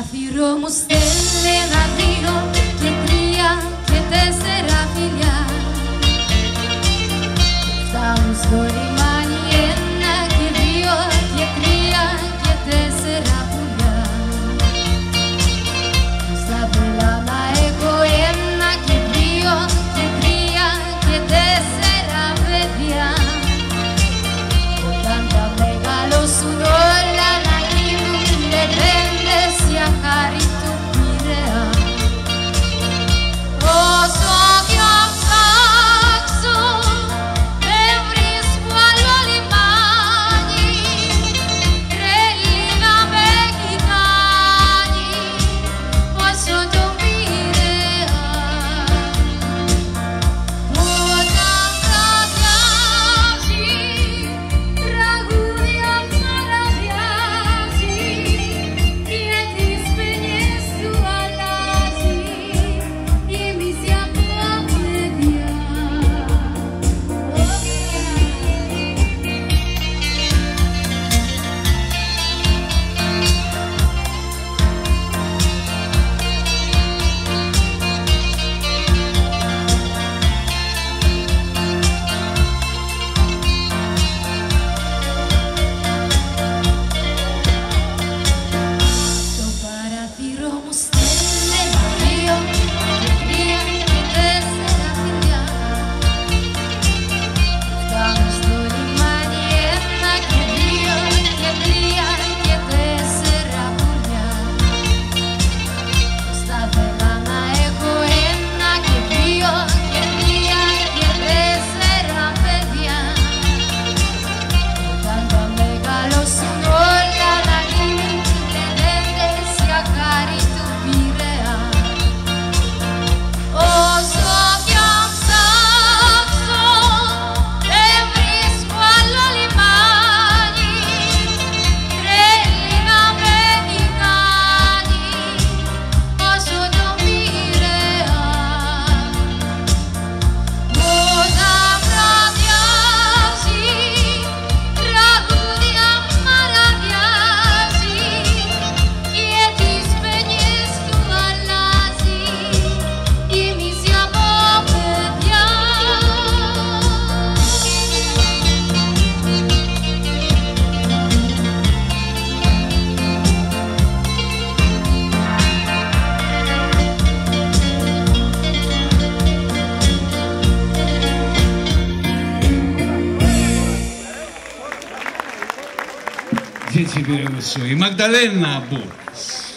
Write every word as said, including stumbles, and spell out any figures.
παράθυρο μου στέλνει ένα, δύο και τρία και τέσσερα φιλιά. Φτάνουν στο λιμάνι ένα και δύο και τρία και τέσσερα πουλιά. Στα πελά να έχω ένα και δύο και τρία και τέσσερα παιδιά. Όταν τα μεγαλώσουν όλα να γίνουν λεβέντες για χάρη του Πειραιά. Όσο κι αν ψάξω δεν βρίσκω άλλο λιμάνι, τρέλη να με έχει κάνει όσο τον Πειραιά. Όταν βραδιάζει τραγούδια παραβιάζει και τις παινιές του αλλάζει γέμιση από παιδιά. Το παράθυρο μου στέλνει ένα, δύο και τρία και τέσσερα φιλιά. Φτάνουν στο λιμάνι ένα και δύο και τρία και τέσσερα πουλιά. Στα πελά να έχω ένα και δύο και τρία και τέσσερα παιδιά. Όταν τα μεγαλώσουν όλα να γίνουν λεβέντες για χάρη του Πειραιά. Όσο κι αν ψάξω δεν βρίσκω άλλο λιμάνι, τρέλη να με έχει κάνει όσο τον Πειραιά. Όταν βραδιάζει τραγούδια παραβιάζει και τις παινιές του αλλάζει γέμιση από παιδιά. Dzieci Białego, i Magdalena Burks.